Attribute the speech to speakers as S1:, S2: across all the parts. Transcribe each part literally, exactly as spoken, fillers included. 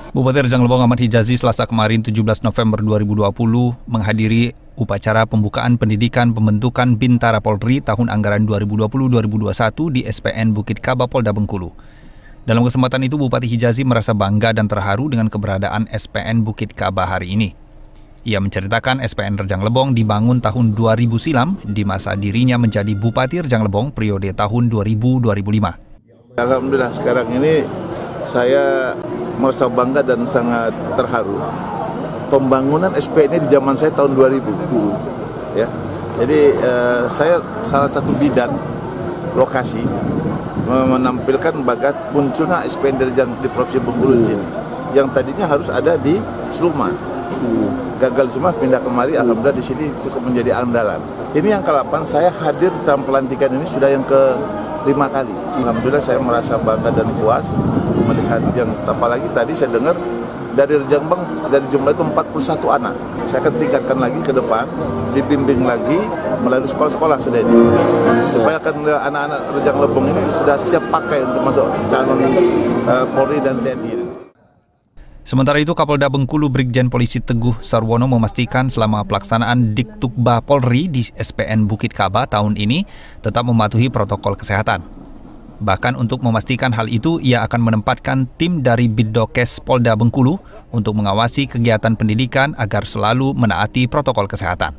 S1: Bupati Rejang Lebong Ahmad Hijazi Selasa kemarin tujuh belas November dua ribu dua puluh menghadiri upacara pembukaan pendidikan pembentukan Bintara Polri tahun anggaran dua ribu dua puluh dua ribu dua puluh satu di S P N Bukit Kaba Polda Bengkulu. Dalam kesempatan itu Bupati Hijazi merasa bangga dan terharu dengan keberadaan S P N Bukit Kaba hari ini. Ia menceritakan S P N Rejang Lebong dibangun tahun dua ribu silam di masa dirinya menjadi Bupati Rejang Lebong periode tahun dua ribu sampai dua ribu lima.
S2: Alhamdulillah sekarang ini saya merasa bangga dan sangat terharu. Pembangunan S P N ini di zaman saya tahun dua ribu. Ya. Jadi eh, saya salah satu bidan lokasi menampilkan bagat munculnya S P N di, di Provinsi Bengkulu di sini. Yang tadinya harus ada di Seluma. Gagal semua pindah kemari, alhamdulillah di sini cukup menjadi andalan. Ini yang ke delapan, saya hadir dalam pelantikan ini sudah yang ke lima kali. Alhamdulillah saya merasa bangga dan puas melihat yang apalagi tadi saya dengar dari Rejang Lebong dari jumlah itu empat puluh satu anak. Saya akan tingkatkan lagi ke depan, dibimbing lagi melalui sekolah-sekolah sudah ini. Supaya kan anak-anak Rejang Lebong ini sudah siap pakai untuk masuk calon uh, Polri dan T N I.
S1: Sementara itu, Kapolda Bengkulu Brigjen Polisi Teguh Sarwono memastikan selama pelaksanaan Diktukba Polri di S P N Bukit Kaba tahun ini tetap mematuhi protokol kesehatan. Bahkan untuk memastikan hal itu, ia akan menempatkan tim dari Biddokes Polda Bengkulu untuk mengawasi kegiatan pendidikan agar selalu menaati protokol kesehatan.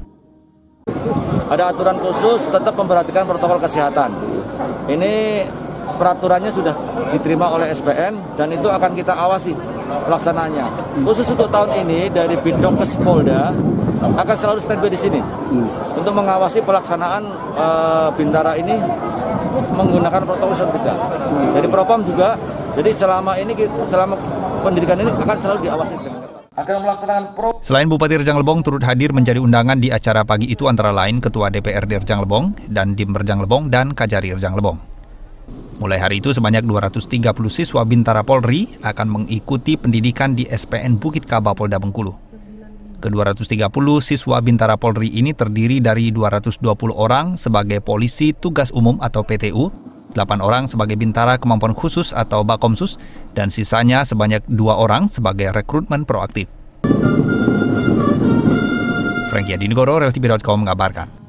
S3: Ada aturan khusus tetap memperhatikan protokol kesehatan. Ini peraturannya sudah diterima oleh S P N dan itu akan kita awasi pelaksanaannya. Khusus untuk tahun ini dari Biddokes Polda akan selalu standby di sini untuk mengawasi pelaksanaan uh, Bintara ini menggunakan protokol kesehatan kita. Dari Propam juga. Jadi selama ini selama pendidikan ini akan selalu diawasi dengan ketat. Akan melaksanakan pro.
S1: Selain Bupati Rejang Lebong turut hadir menjadi undangan di acara pagi itu antara lain Ketua D P R D Rejang Lebong dan Dim Rejang Lebong dan Kajari Rejang Lebong. Mulai hari itu sebanyak dua ratus tiga puluh siswa Bintara Polri akan mengikuti pendidikan di S P N Bukit Kaba Polda Bengkulu. Ke dua ratus tiga puluh siswa Bintara Polri ini terdiri dari dua ratus dua puluh orang sebagai polisi tugas umum atau P T U, delapan orang sebagai Bintara Kemampuan Khusus atau Bakomsus, dan sisanya sebanyak dua orang sebagai rekrutmen proaktif. Franky Adinegoro, Rel T V dot com mengabarkan.